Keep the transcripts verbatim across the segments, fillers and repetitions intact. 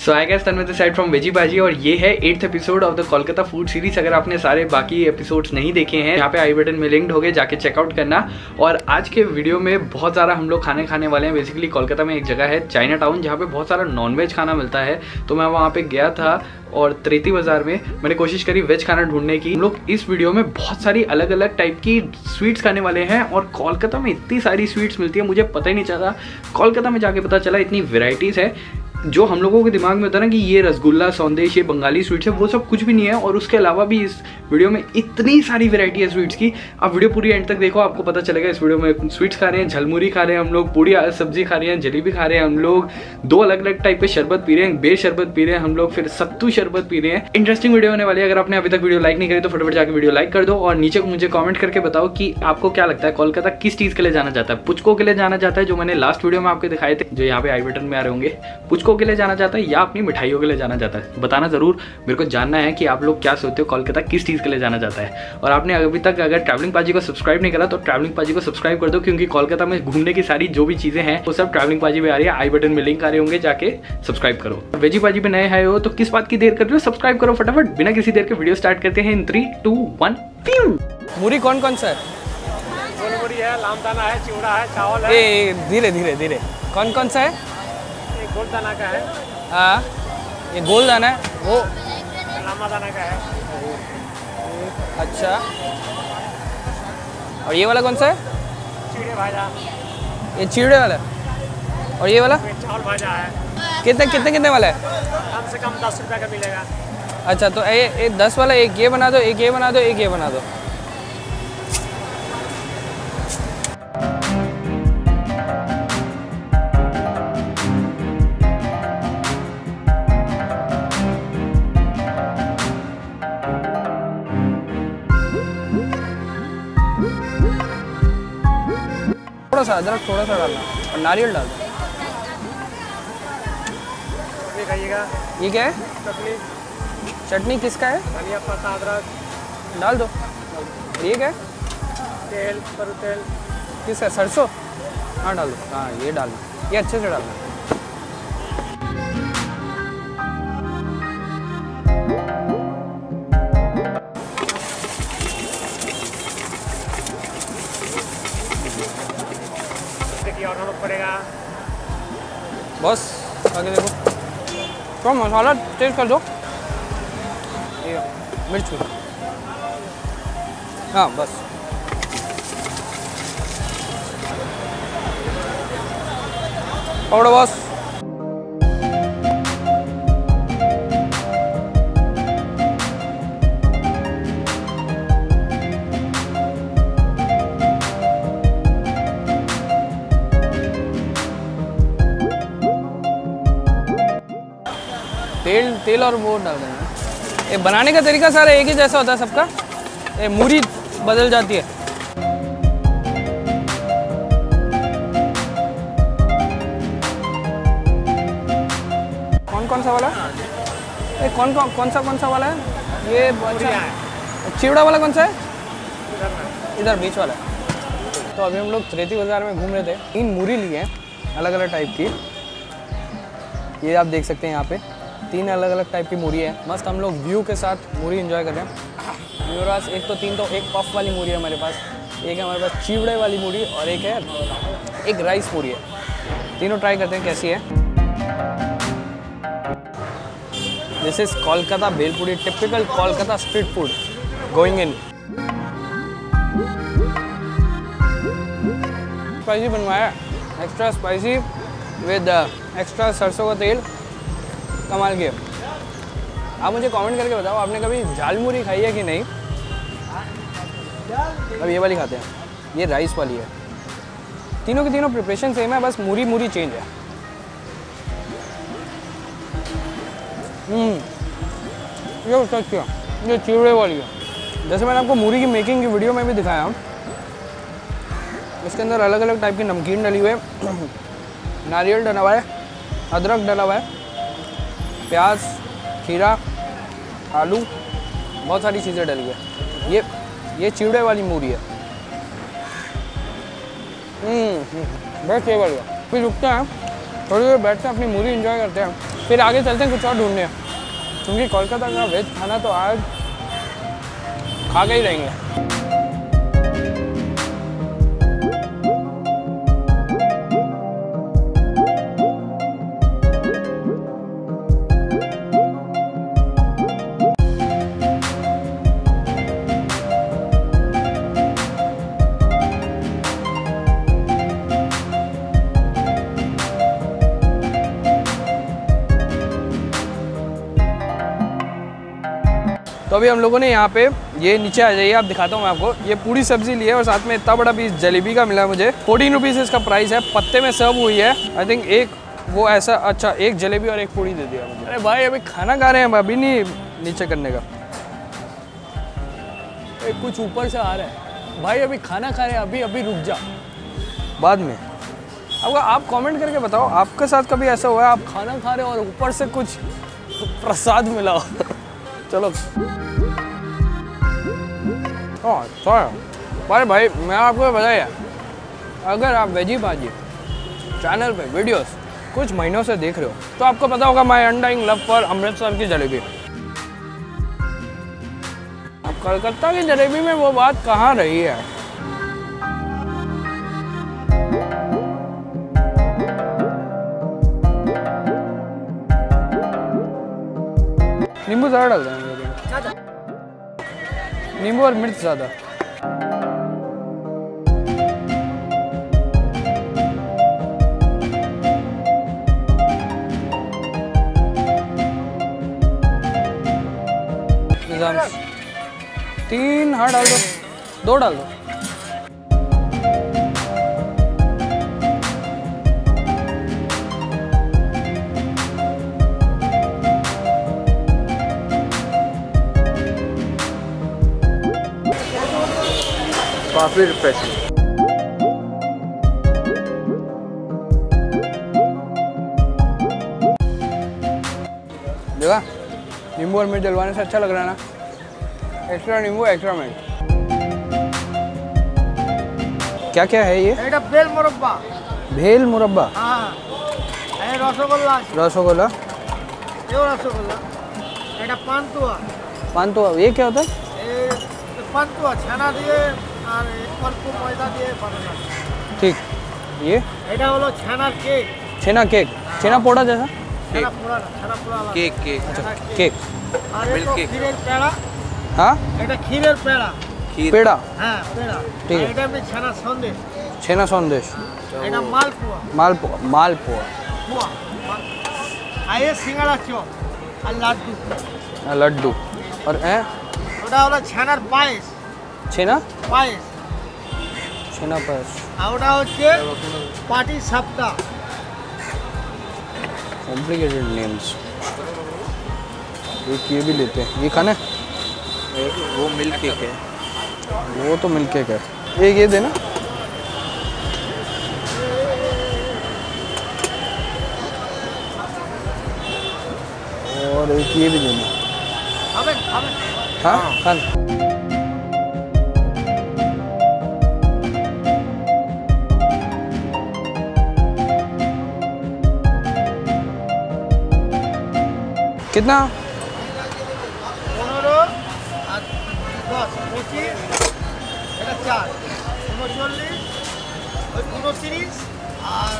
So I guess Tanmay this side from Veggiepaaji और ये है eighth episode of the Kolkata food series. अगर आपने सारे बाकी एपिसोड्स नहीं देखे हैं, यहाँ पे आई बटन में लिंक्ड हो गए, जाके चेकआउट करना। और आज के वीडियो में बहुत सारा हम लोग खाने खाने वाले हैं। बेसिकली कोलकाता में एक जगह है चाइना टाउन, जहाँ पे बहुत सारा नॉनवेज खाना मिलता है। तो मैं वहाँ पे गया था और तिरेत्ती बाजार में मैंने कोशिश करी वेज खाना ढूंढने की। हम लोग इस वीडियो में बहुत सारी अलग अलग टाइप की स्वीट्स खाने वाले हैं और कोलकाता में इतनी सारी स्वीट्स मिलती है, मुझे पता ही नहीं चला। कोलकाता में जाके पता चला इतनी वेराइटीज़ है। जो हम लोगों के दिमाग में होता है ना कि ये रसगुल्ला, सौंदेश, ये बंगाली स्वीट्स है, वो सब कुछ भी नहीं है। और उसके अलावा भी इस वीडियो में इतनी सारी वैरायटी है स्वीट्स की। आप वीडियो पूरी एंड तक देखो, आपको पता चलेगा। इस वीडियो में स्वीट्स खा रहे हैं, झल मुरी खा रहे हैं हम लोग, पूरी सब्जी खा रहे हैं, जलेबी खा रहे हैं हम लोग, दो अलग अलग टाइप के शरबत पी रहे हैं, बेर शरबत पी रहे हैं हम लोग, फिर सत्तू शरबत पी रहे हैं। इंटरेस्टिंग वीडियो होने वाली है। अगर आपने अभी तक वीडियो लाइक नहीं करी तो फटाफट जाकर वीडियो लाइक कर दो और नीचे मुझे कॉमेंट करके बताओ कि आपको क्या लगता है कोलकाता किस चीज़ के लिए जाना चाहता है। पुचकों के लिए जाना चाहता है, जो मैंने लास्ट वीडियो में आपको दिखाए थे, जो यहाँ पे आई बटन में आ रहे होंगे। पुचकों के लिए जाना चाहता है या अपनी मिठाइयों के लिए जाना चाहता है, बताना जरूर। मेरे को जानना है कि आप लोग क्या सोचते हो कोलकाता किस चीज़ के लिए जाना चाहता है। और आपने अभी तक अगर ट्रैवलिंग पाजी को सब्सक्राइब नहीं करा तो ट्रैवलिंग पाजी को सब्सक्राइब कर दो, क्योंकि कोलकाता में घूमने की सारी जो भी चीज़ें हैं वो सब ट्रैवलिंग पाजी में आ रही है। आई बटन में लिंक आ रहे होंगे, जाके सब्सक्राइब करो। वेजी पाजी पे नए आए हो तो किस बात की देर कर रहे हो, सब्सक्राइब करो फटाफट। बिना किसी देर के वीडियो स्टार्ट करते हैं इन थ्री टू वन। मुरी कौन कौन सा है? मुरी है, लामदाना है, चिवड़ा है, चावल है। ए धीरे धीरे धीरे कौन कौन सा है? एक गोल दाना का है। हाँ, ये गोल दाना है, वो लामा दाना का है। अच्छा, और ये वाला कौन सा है? चिड़े भाजा। ये चिड़े वाला। और ये वाला चावल भाजा है। कितने कितने कितने वाला है? कम से कम दस रुपये का मिलेगा। अच्छा, तो ये, ये दस वाला एक ये बना दो, एक ये बना दो, एक ये बना दो। थोड़ा सा अदरक थोड़ा सा डालना और नारियल डाल दो। चटनी खाइएगा। ये क्या है? चटनी। चटनी किसका है? धनिया पत्ता, अदरक डाल दो। और ये क्या है? तेल, करू तेल। किसका? सरसों। हाँ डाल दो। हाँ ये डालना, ये अच्छे से डालना। और नमक पड़ेगा। बस आगे देखो, थोड़ा मसाला टेस्ट कर दो। ये मिर्च, हाँ बस। और बस तेल तेल और वो डाल देना। ये बनाने का तरीका सारा एक ही जैसा होता है सबका, ये मूरी बदल जाती है। कौन कौन सा वाला? ये कौन कौन कौन सा कौन सा वाला है? ये अच्छा, चिवड़ा वाला कौन सा है? इधर बीच वाला। तो अभी हम लोग तिरेत्ती बाजार में घूम रहे थे, तीन मूरी लिए हैं अलग अलग टाइप की। ये आप देख सकते हैं यहाँ पे तीन अलग अलग टाइप की मूरी है। मस्त हम लोग व्यू के साथ मूरी एंजॉय कर रहे हैं। मेरे पास एक तो तीन तो एक पफ वाली मूरी है हमारे पास, एक है हमारे पास चिवड़े वाली मूरी और एक है एक राइस मूरी है। तीनों ट्राई करते हैं कैसी है। This is Kolkata bhelpuri, typical Kolkata street food going in. Spicy बनवाया, एक्स्ट्रा स्पाइसी विद एक्स्ट्रा सरसों का तेल, कमाल की। आप मुझे कमेंट करके बताओ आपने कभी झाल मुरी खाई है कि नहीं। अब ये वाली खाते हैं, ये राइस वाली है। तीनों की तीनों प्रिपरेशन सेम है, बस मूरी मूरी चेंज है। हम्म ये उसका क्या, ये चिवड़े वाली है। जैसे मैंने आपको मूरी की मेकिंग की वीडियो में भी दिखाया, इसके अंदर अलग अलग टाइप की नमकीन डली हुई है, नारियल डला हुआ है, अदरक डला हुआ है, प्याज, खीरा, आलू, बहुत सारी चीज़ें डली है। ये ये चिवड़े वाली मूरी है। हम्म बेस्ट ये वाली है। फिर रुकते हैं, थोड़ी देर बैठते हैं, अपनी मूरी एंजॉय करते हैं। फिर आगे चलते हैं कुछ और ढूंढने, क्योंकि कोलकाता का वेज खाना तो आज खा के ही रहेंगे। तो अभी हम लोगों ने यहाँ पे ये नीचे आ जाइए, आप दिखाता हूँ मैं आपको। ये पूरी सब्जी ली है और साथ में इतना बड़ा पीस जलेबी का मिला मुझे। फोर्टीन रुपीज़ इसका प्राइस है, पत्ते में सर्व हुई है। आई थिंक एक वो ऐसा, अच्छा एक जलेबी और एक पूरी दे दिया मुझे। अरे भाई अभी खाना खा रहे हैं, अभी नहीं नीचे करने का। एक कुछ ऊपर से आ रहा है भाई, अभी खाना खा रहे हैं, अभी अभी रुक जा, बाद में। अब आप कमेंट करके बताओ आपके साथ कभी ऐसा हुआ है आप खाना खा रहे हो और ऊपर से कुछ प्रसाद मिला हो? चलो भाई भाई मैं आपको बताया, अगर आप वेजी पाजी चैनल पे वीडियोस कुछ महीनों से देख रहे हो तो आपको पता होगा my undying love for Amritsar की जलेबी। अब कलकत्ता की जलेबी में वो बात कहाँ रही है। नींबू ज़्यादा डाल देंगे, नींबू और मिर्च ज़्यादा। तीन हाँ डाल दो, दो डाल दो। काफी रिफ्रेशिंग। देखा, नींबू और मिर्च डलवाने से अच्छा लग रहा है ना। एक्स्ट्रा नींबू एक्स्ट्रा मिर्च। क्या क्या है ये? भेल मुरब्बा। भेल मुरब्बा। हाँ, रसगोल्ला। रसगोल्ला। ये रसगोल्ला। এটা পান্তুয়া। পান্তুয়া, ये क्या होता है? ये পান্তুয়া ছানা দিয়ে আর অল্প ময়দা দিয়ে বানানো। ठीक, ये? এটা হলো ছানার কেক। छेना केक, छेना पोड़ा जैसा? ছানা পোড়া না, ছানা পোড়া আলাদা। केक केक अच्छा केक। আর এটা ক্ষীরের পেড়া। हाँ? এটা ক্ষীরের পেড়া। पेड़ा। হ্যাঁ, পেড়া। ठीक है। এটা আমি ছানা সন্দেশ। छेना संदेश। এটা মালপোয়া। मालपुआ, मालपुआ। পোয়া। আর এই সিঙ্গাড়া চপ আর লাড্ডু। लड्डू और ए? ওটা হলো ছানার পায়েস। छेना? পায়েস। छेना पायस। আর ওটা হচ্ছে পাটি সাপটা। Complicated names. एक ये भी लेते हैं, ये खाना है? वो मिल्क केक है। वो तो मिल्क केक है। एक ये देना। और एक ये भी देना। খাবেন খাবেন। हाँ खान। कितना? পনেরো আর দশ পঁচিশ, এটা চার উনচল্লিশ, ওই উনত্রিশ আর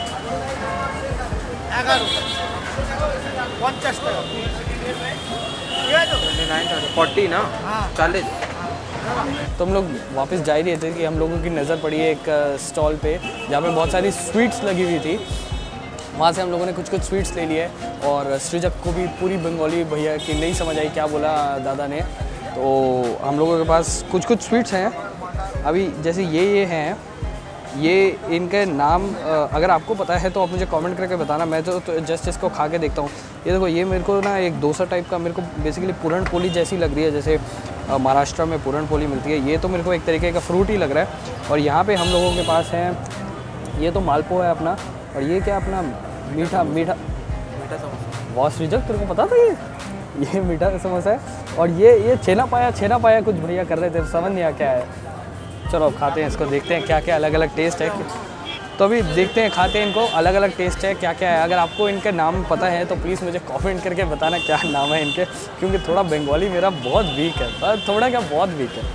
এগারো পঞ্চাশ টাকা। ঠিক আছে তো? फोर्टी ना? हाँ। चालीस। तो हम लोग वापस जा ही रहे थे कि हम लोगों की नज़र पड़ी है एक स्टॉल पे जहाँ पे बहुत सारी स्वीट्स लगी हुई थी। वहाँ से हम लोगों ने कुछ कुछ स्वीट्स ले लिए और सृजक को भी पूरी बंगाली भैया की नहीं समझ आई क्या बोला दादा ने, तो हम लोगों के पास कुछ कुछ स्वीट्स हैं। अभी जैसे ये ये हैं, ये इनके नाम अगर आपको पता है तो आप मुझे कमेंट करके बताना। मैं तो, तो जस्ट इसको खा के देखता हूँ। ये देखो, ये मेरे को ना एक डोसा टाइप का, मेरे को बेसिकली पूरन पोली जैसी लग रही है, जैसे महाराष्ट्र में पूरन पोली मिलती है। ये तो मेरे को एक तरीके का फ्रूट ही लग रहा है। और यहाँ पे हम लोगों के पास है, ये तो मालपुआ है अपना, और ये क्या अपना मीठा मीठा मीठा समोसा। बहुत सृजक, तेरे को पता था ये ये मीठा समोसा है। और ये ये छेना पाया छेना पाया कुछ भैया कर रहे थे, समझ नहीं आया क्या है। चलो अब खाते हैं इसको, देखते हैं क्या क्या अलग अलग टेस्ट है। तो अभी देखते हैं, खाते हैं इनको, अलग अलग टेस्ट है, क्या क्या है। अगर आपको इनके नाम पता है तो प्लीज़ मुझे कमेंट करके बताना क्या नाम है इनके, क्योंकि थोड़ा बंगाली मेरा बहुत वीक है, पर थोड़ा क्या बहुत वीक है।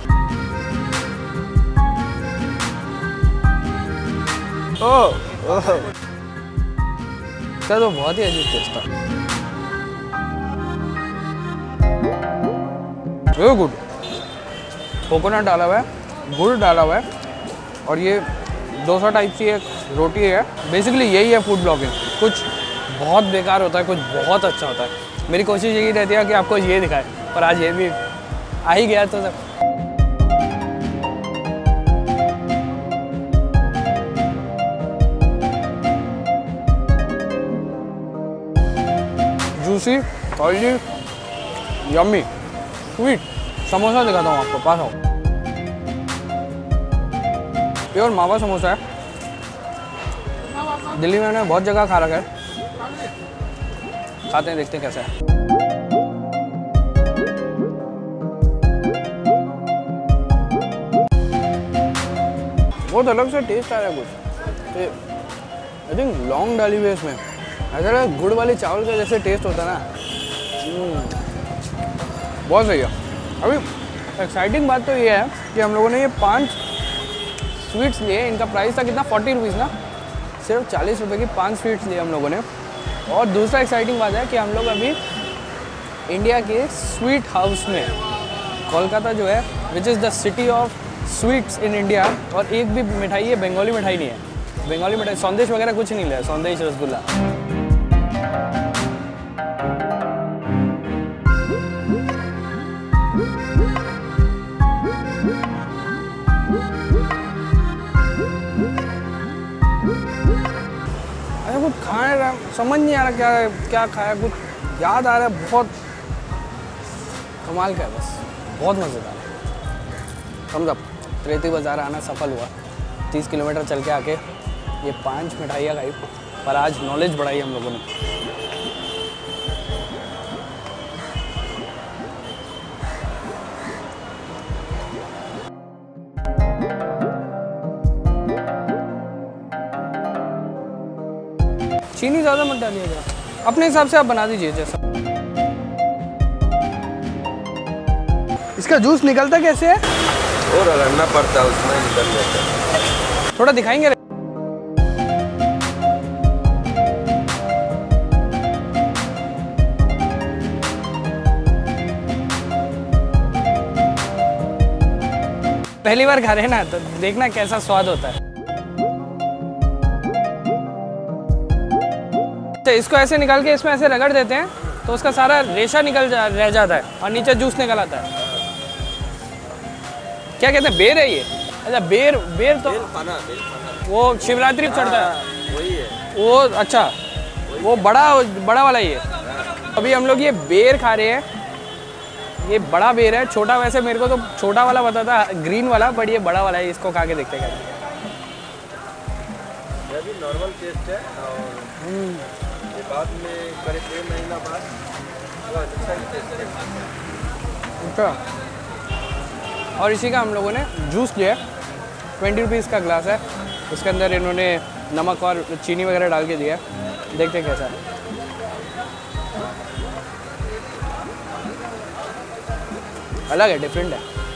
ओह ओह इसका तो बहुत ही अजीब टेस्ट था। Very good. कोकोनट डाला हुआ है, गुड़ डाला हुआ है, और ये डोसा टाइप की एक रोटी है। बेसिकली यही है फूड ब्लॉगिंग, कुछ बहुत बेकार होता है, कुछ बहुत अच्छा होता है। मेरी कोशिश यही रहती है कि आपको ये दिखाए, पर आज ये भी आ ही गया। तो सब juicy, oily, yummy, sweet. Samosa दिखाता हूँ आपको, पास आओ। प्योर मावा समोसा है। दिल्ली में मैंने बहुत जगह खा रखा है, खाते हैं, देखते हैं कैसा है। बहुत अलग से टेस्ट आ रहा है कुछ। आई थिंक लौंग डाली हुई है इसमें, ऐसा लगा गुड़ वाली चावल का जैसे टेस्ट होता है ना। बहुत सही है। अभी एक्साइटिंग बात तो ये है कि हम लोगों ने ये पांच स्वीट्स लिए। इनका प्राइस था कितना, फोर्टी रुपीज़ ना, सिर्फ चालीस रुपए की पांच स्वीट्स लिए हम लोगों ने। और दूसरा एक्साइटिंग बात है कि हम लोग अभी इंडिया के स्वीट हाउस में, कोलकाता जो है which is the city of sweets in India, और एक भी मिठाई है बंगाली मिठाई नहीं है। बंगाली मिठाई संदेश वगैरह कुछ नहीं लिया, संदेश रसगुल्ला। कुछ खाए रहा, समझ नहीं आ रहा क्या क्या खाया, कुछ याद आ रहा है, बहुत कमाल का है, बस बहुत मज़ेदार है। हम जब त्रेती बाज़ार आना सफल हुआ, तीस किलोमीटर चल के आके ये पांच मिठाइयाँ खाई, पर आज नॉलेज बढ़ाई हम लोगों ने। चीनी ज़्यादा मत डालिएगा, अपने हिसाब से आप बना दीजिए जैसा। इसका जूस निकलता कैसे है? और रगड़ना पड़ता है, उसमें निकल जाता है। थोड़ा दिखाएंगे। पहली बार खा रहे हैं ना, तो देखना कैसा स्वाद होता है। तो इसको ऐसे निकाल के इसमें ऐसे रगड़ देते हैं तो उसका सारा रेशा निकल जा, रह जाता है और नीचे जूस निकल आता है। क्या कहते हैं, बेर है ये? अच्छा बेर, बेर तो बेल खाना, बेल खाना। वो शिवरात्रि को चढ़ता है, वही है वो। अच्छा वो बड़ा बड़ा वाला ही है। अभी हम लोग ये बेर खा रहे हैं, ये बड़ा बेर है। छोटा वैसे मेरे को तो छोटा वाला पता था, ग्रीन वाला, बट ये बड़ा वाला है। इसको खा के देखते हैं। ये भी नॉर्मल टेस्ट है, और ये बाद में करीब डेढ़ महीना बाद अच्छा ही टेस्ट है। अच्छा, और इसी का हम लोगों ने जूस लिया, ट्वेंटी रुपीज़ का ग्लास है। इसके अंदर इन्होंने नमक और चीनी वगैरह डाल के दिया। देखते हैं कैसा है। अलग है, डिफरेंट है,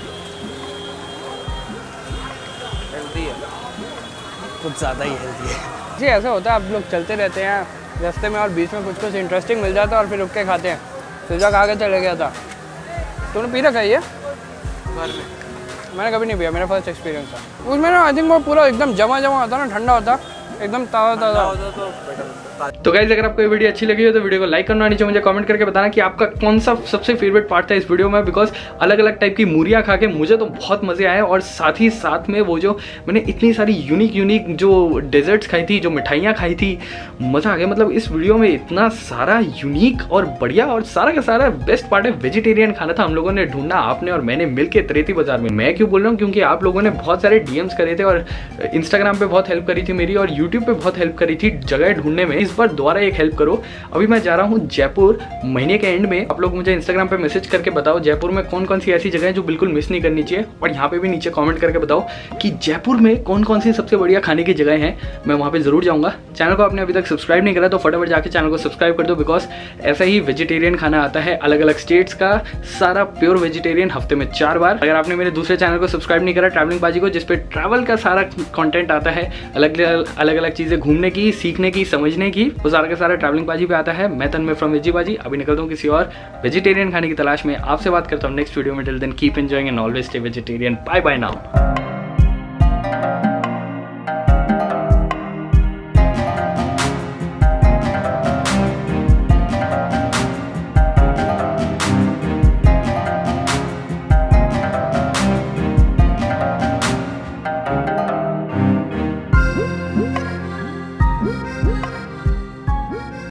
हेल्दी है, कुछ ज़्यादा ही हेल्दी है जी। ऐसा होता है, आप लोग चलते रहते हैं रास्ते में और बीच में कुछ कुछ इंटरेस्टिंग मिल जाता है और फिर रुक के खाते हैं। पिज़्ज़ा खा के चले गया था। तूने पी रखा है ये? घर में मैंने कभी नहीं पिया, मेरा फर्स्ट एक्सपीरियंस था। उसमें ना आई थिंक वो पूरा एकदम जमा जमा होता ना, ठंडा होता, एकदम ताज़ा ताज़ा होता। तो बेटर। तो गाइस अगर आपको ये वीडियो अच्छी लगी हो तो वीडियो को लाइक करना, नीचे मुझे कमेंट करके बताना कि आपका कौन सा सबसे फेवरेट पार्ट था इस वीडियो में। बिकॉज अलग अलग टाइप की मूरियाँ खा के मुझे तो बहुत मज़े आए, और साथ ही साथ में वो जो मैंने इतनी सारी यूनिक यूनिक जो डेजर्ट्स खाई थी, जो मिठाइयाँ खाई थी, मज़ा आ गया। मतलब इस वीडियो में इतना सारा यूनिक और बढ़िया और सारा का सारा बेस्ट पार्ट है वेजिटेरियन खाना था। हम लोगों ने ढूंढा, आपने और मैंने मिलकर त्रेती बाजार में। मैं क्यों बोल रहा हूँ, क्योंकि आप लोगों ने बहुत सारे डीएम्स करे थे और इंस्टाग्राम पर बहुत हेल्प करी थी मेरी, और यूट्यूब पे बहुत हेल्प करी थी जगह ढूंढने में, इस बार दोबारा एक हेल्प करो। अभी मैं जा रहा हूँ जयपुर महीने के एंड में। आप लोग मुझे इंस्टाग्राम पे मैसेज करके बताओ जयपुर में कौन कौन सी ऐसी जगह है जो बिल्कुल मिस नहीं करनी चाहिए, और यहाँ पे भी नीचे कमेंट करके बताओ कि जयपुर में कौन कौन सी सबसे बढ़िया खाने की जगह हैं। मैं वहाँ पे जरूर जाऊँगा। चैनल को आपने अभी तक सब्सक्राइब नहीं करा तो फटाफट जाके चैनल को सब्सक्राइब कर दो, बिकॉज ऐसा ही वेजिटेरियन खाना आता है अलग अलग स्टेट्स का, सारा प्योर वेजिटेरियन, हफ्ते में चार बार। अगर आपने मेरे दूसरे चैनल को सब्सक्राइब नहीं करा ट्रैवलिंग पाजी को, जिसपे ट्रैवल का सारा कंटेंट आता है, अलग अलग अलग चीजें घूमने की, सीखने की, समझने की, वो सारा का सारा ट्रैवलिंग पाजी पे आता है। मैं तन्मय फ्रॉम वेजीपाजी अभी निकलता हूँ किसी और वेजिटेरियन खाने की तलाश में। आपसे बात करता हूँ नेक्स्ट वीडियो में। Till then keep enjoying and always stay vegetarian. Bye bye now.